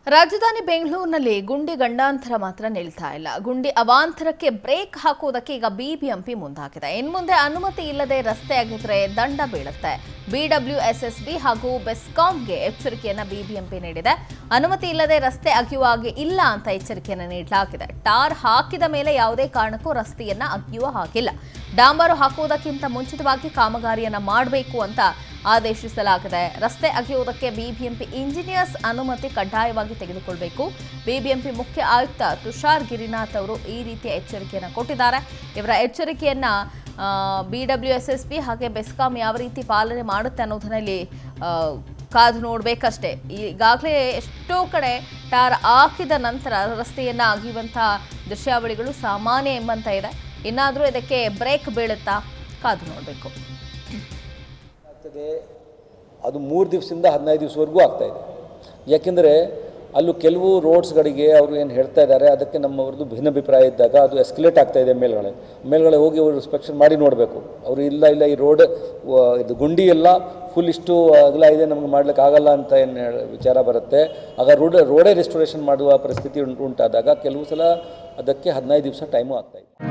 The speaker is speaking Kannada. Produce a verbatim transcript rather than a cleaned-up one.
ರಾಜಧಾನಿ ಬೆಂಗಳೂರಿನಲ್ಲಿ ಗುಂಡಿ ಗಂಡಾಂತರ ಮಾತ್ರ ನಿಲ್ತಾ ಇಲ್ಲ. ಗುಂಡಿ ಅವಾಂತರಕ್ಕೆ ಬ್ರೇಕ್ ಹಾಕುವುದಕ್ಕೆ ಈಗ ಬಿಬಿಎಂಪಿ ಮುಂದಾಗಿದೆ. ಇನ್ನು ಮುಂದೆ ಅನುಮತಿ ಇಲ್ಲದೆ ರಸ್ತೆ ಅಗೆದ್ರೆ ದಂಡ ಬೀಳುತ್ತೆ. ಬಿಡಬ್ಲ್ಯೂಎಸ್ಎಸ್ಬಿ ಹಾಗೂ ಬೆಸ್ಕಾಂಗೆ ಎಚ್ಚರಿಕೆಯನ್ನ ಬಿಬಿಎಂಪಿ ನೀಡಿದೆ. ಅನುಮತಿ ಇಲ್ಲದೆ ರಸ್ತೆ ಅಗೆಯುವ ಹಾಗೆ ಇಲ್ಲ ಅಂತ ಎಚ್ಚರಿಕೆಯನ್ನು ನೀಡಲಾಗಿದೆ. ಟಾರ್ ಹಾಕಿದ ಮೇಲೆ ಯಾವುದೇ ಕಾರಣಕ್ಕೂ ರಸ್ತೆಯನ್ನ ಅಗೆಯುವ ಹಾಗಿಲ್ಲ. ಡಾಂಬರು ಹಾಕುವುದಕ್ಕಿಂತ ಮುಂಚಿತವಾಗಿ ಕಾಮಗಾರಿಯನ್ನ ಮಾಡಬೇಕು ಅಂತ ಆದೇಶಿಸಲಾಗಿದೆ. ರಸ್ತೆ ಅಗೆಯುವುದಕ್ಕೆ ಬಿಬಿಎಂಪಿ ಇಂಜಿನಿಯರ್ಸ್ ಅನುಮತಿ ಕಡ್ಡಾಯವಾಗಿ ತೆಗೆದುಕೊಳ್ಳಬೇಕು. ಬಿಬಿಎಂಪಿ ಮುಖ್ಯ ಆಯುಕ್ತ ತುಷಾರ್ ಗಿರಿನಾಥ್ ಅವರು ಈ ರೀತಿಯ ಎಚ್ಚರಿಕೆಯನ್ನು ಕೊಟ್ಟಿದ್ದಾರೆ. ಇವರ ಎಚ್ಚರಿಕೆಯನ್ನ ಬಿಡಬ್ಲ್ಯೂಎಸ್ಎಸ್ಬಿ ಹಾಗೆ ಬೆಸ್ಕಾಂ ಯಾವ ರೀತಿ ಪಾಲನೆ ಮಾಡುತ್ತೆ ಅನ್ನೋದರಲ್ಲಿ ಕಾದು ನೋಡಬೇಕಷ್ಟೇ. ಈಗಾಗಲೇ ಎಷ್ಟೋ ಕಡೆ ಟಾರ್ ಹಾಕಿದ ನಂತರ ರಸ್ತೆಯನ್ನು ಅಗೆಯುವಂತಹ ದೃಶ್ಯಾವಳಿಗಳು ಸಾಮಾನ್ಯ ಎಂಬಂತ ಇದೆ. ಇನ್ನಾದರೂ ಇದಕ್ಕೆ ಬ್ರೇಕ್ ಬೀಳುತ್ತಾ ಕಾದು ನೋಡಬೇಕು. ಅದು ಮೂರು ದಿವಸದಿಂದ ಹದಿನೈದು ದಿವಸವರೆಗೂ ಆಗ್ತಾ ಇದೆ. ಯಾಕೆಂದರೆ ಅಲ್ಲೂ ಕೆಲವು ರೋಡ್ಸ್ಗಳಿಗೆ ಅವರು ಏನು ಹೇಳ್ತಾ ಇದ್ದಾರೆ ಅದಕ್ಕೆ ನಮ್ಮವ್ರದ್ದು ಭಿನ್ನಾಭಿಪ್ರಾಯ ಇದ್ದಾಗ ಅದು ಎಸ್ಕಲೇಟ್ ಆಗ್ತಾ ಇದೆ. ಮೇಲ್ಗಡೆ ಮೇಲ್ಗಡೆ ಹೋಗಿ ಅವರು ಇನ್ಸ್ಪೆಕ್ಷನ್ ಮಾಡಿ ನೋಡಬೇಕು. ಅವರು ಇಲ್ಲ ಇಲ್ಲ ಈ ರೋಡ್ ಇದು ಗುಂಡಿ ಎಲ್ಲ ಫುಲ್ ಇಷ್ಟು ಅಗಲ ಇದೆ, ನಮಗೆ ಮಾಡ್ಲಿಕ್ಕೆ ಆಗಲ್ಲ ಅಂತ ಏನು ವಿಚಾರ ಬರುತ್ತೆ. ಆಗ ರೋಡ್ ರೋಡೇ ರೆಸ್ಟೋರೇಷನ್ ಮಾಡುವ ಪರಿಸ್ಥಿತಿ ಉಂಟಾದಾಗ ಕೆಲವು ಸಲ ಅದಕ್ಕೆ ಹದಿನೈದು ದಿವಸ ಟೈಮು ಆಗ್ತಾಯಿದೆ.